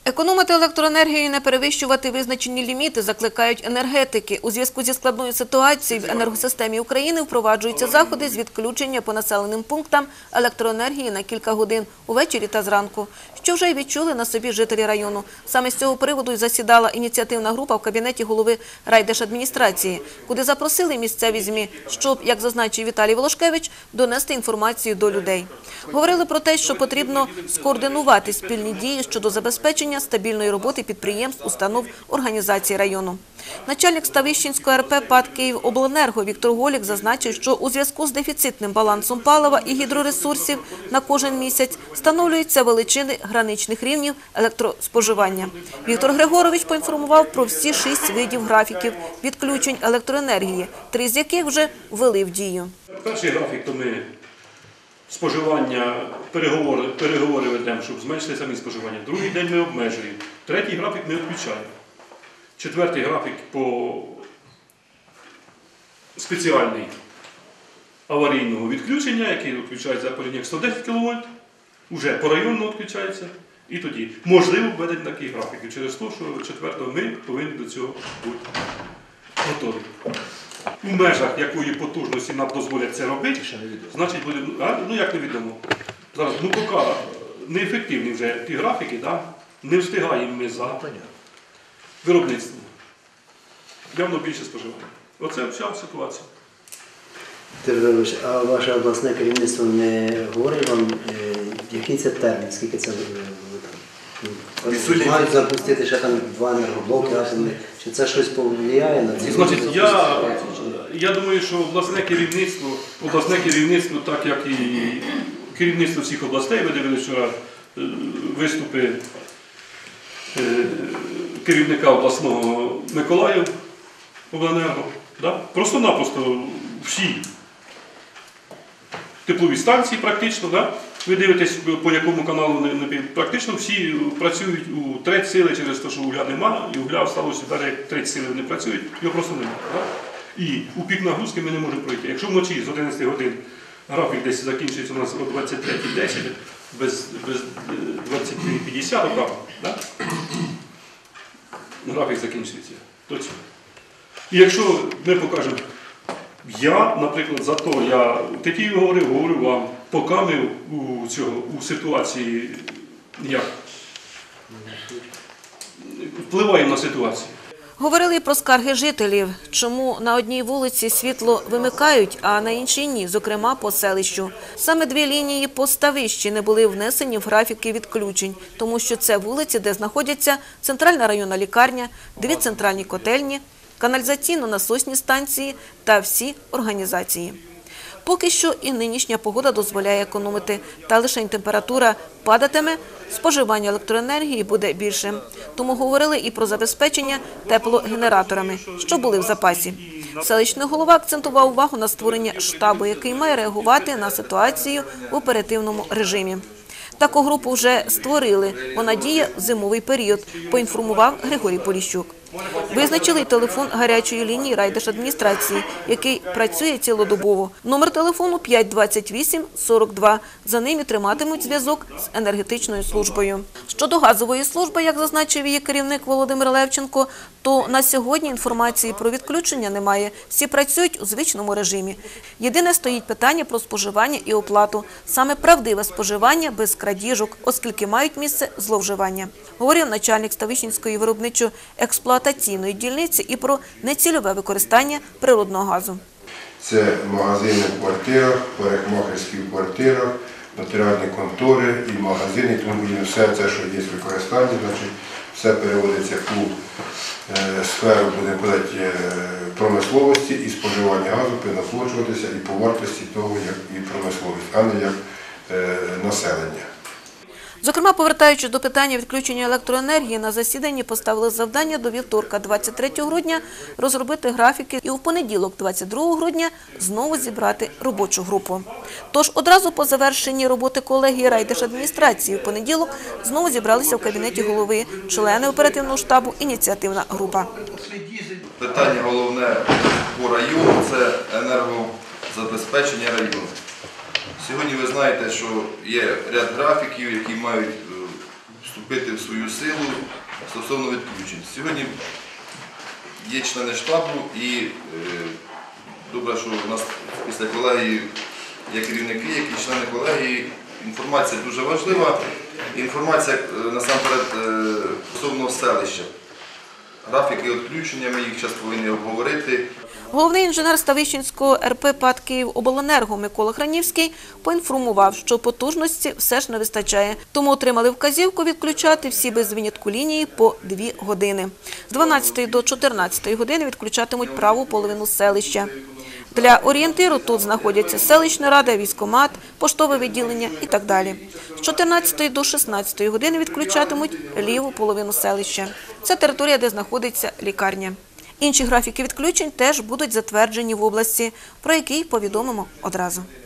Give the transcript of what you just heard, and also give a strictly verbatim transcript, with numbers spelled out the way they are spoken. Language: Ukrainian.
Економити електроенергію і не перевищувати визначені ліміти закликають енергетики. У зв'язку зі складною ситуацією в енергосистемі України впроваджуються заходи з відключення по населеним пунктам електроенергії на кілька годин увечері та зранку, що вже й відчули на собі жителі району. Саме з цього приводу й засідала ініціативна група в кабінеті голови райдержадміністрації, куди запросили місцеві ЗМІ, щоб, як зазначив Віталій Волошкевич, донести інформацію до людей. Говорили про те, що потрібно скоординувати спільні дії щодо забезпечення стабільної роботи підприємств, установ, організацій району. Начальник Ставищенської ар пе ПАТ «Київобленерго» Віктор Голік зазначив, що у зв'язку з дефіцитним балансом палива і гідроресурсів на кожен місяць встановлюються величини граничних рівнів електроспоживання. Віктор Григорович поінформував про всі шість видів графіків відключень електроенергії, три з яких вже ввели в дію. Перший графік – то ми споживання, переговори, переговори ведемо, щоб зменшити самі споживання. Другий день ми обмежуємо. Третій графік ми відключаємо. Четвертий графік по спеціальний аварійного відключення, який відключається по лініях сто десять кіловольт, вже по району відключається. І тоді можливо введення таких графіків через те, що четвертого ми повинні до цього бути готові. У межах якої потужності нам дозволять це робити, значить буде, а? ну як невідомо. Зараз, ну поки неефективні вже ті графіки, да? Не встигаємо ми за виробництвом. Явно більше споживання. Оце вся ситуація. Тергорович, а ваше обласне керівництво не говорить вам, який це термін, скільки це ви мають запустити ще там два енергоблоки, чи це щось повлияє на ці? Значить, я, я думаю, що обласне керівництво, обласне керівництво, так як і керівництво всіх областей, ви дивилися вчора виступи керівника обласного Миколаїв обленерго, да? Просто-напросто всі теплові станції практично, да? Ви дивитесь, по якому каналу, практично всі працюють у треть сили через те, що угля немає, і угля залишилося, навіть треть сили вони працюють, його просто немає. Да? І у пік нагрузки ми не можемо пройти. Якщо вночі з одинадцяти годин графік десь закінчується у нас о двадцять третя десять, без, без двадцять три п'ятдесят, да? Графік закінчується. Точно. І якщо ми покажемо, я, наприклад, за то, я такі говорив, говорю вам, поки ми у, цього, у ситуації як впливаємо на ситуацію. Говорили і про скарги жителів, чому на одній вулиці світло вимикають, а на іншій ні, зокрема по селищу. Саме дві лінії по Ставищі не були внесені в графіки відключень, тому що це вулиці, де знаходяться центральна районна лікарня, дві центральні котельні, каналізаційно-насосні станції та всі організації. Поки що і нинішня погода дозволяє економити, та лише температура падатиме, споживання електроенергії буде більшим. Тому говорили і про забезпечення теплогенераторами, що були в запасі. Селищний голова акцентував увагу на створення штабу, який має реагувати на ситуацію в оперативному режимі. Таку групу вже створили, вона діє в зимовий період, поінформував Григорій Поліщук. Визначили й телефон гарячої лінії райдержадміністрації, який працює цілодобово. Номер телефону п'ять двадцять вісім сорок два. За ним і триматимуть зв'язок з енергетичною службою. Щодо газової служби, як зазначив її керівник Володимир Левченко, то на сьогодні інформації про відключення немає. Всі працюють у звичному режимі. Єдине стоїть питання про споживання і оплату. Саме правдиве споживання без крадіжок, оскільки мають місце зловживання. Говорив начальник Ставищенської виробничо-експлуатаційної дільниці і про нецільове використання природного газу. Це магазини в квартирах, парикмахерські в квартирах, нотаріальні контори і магазини, тому все це, що є в використанні, значить, все переводиться у е, сферу, будемо казати, промисловості, і споживання газу повинно оплачуватися і по вартості того, як і промисловість, а не як е, населення. Зокрема, повертаючись до питання відключення електроенергії, на засіданні поставили завдання до вівторка, двадцять третього грудня, розробити графіки і у понеділок, двадцять другого грудня, знову зібрати робочу групу. Тож одразу по завершенні роботи колегії райдержадміністрації в понеділок знову зібралися в кабінеті голови, члени оперативного штабу, ініціативна група. Питання головне по району – це енергозабезпечення району. Сьогодні ви знаєте, що є ряд графіків, які мають вступити в свою силу стосовно відключень. Сьогодні є члени штабу і е, добре, що у нас після колегії є керівники, які члени колегії. Інформація дуже важлива. Інформація е, насамперед е, стосовно селища. Графіки відключення, ми їх зараз повинні обговорити. Головний інженер Ставищенського ер пе ПАТ «Київобленерго» Микола Хранівський поінформував, що потужності все ж не вистачає. Тому отримали вказівку відключати всі без винятку лінії по дві години. З дванадцятої до чотирнадцятої години відключатимуть праву половину селища. Для орієнтиру тут знаходяться селищна рада, військкомат, поштове відділення і так далі. З чотирнадцятої до шістнадцятої години відключатимуть ліву половину селища. Це територія, де знаходиться лікарня. Інші графіки відключень теж будуть затверджені в області, про які повідомимо одразу.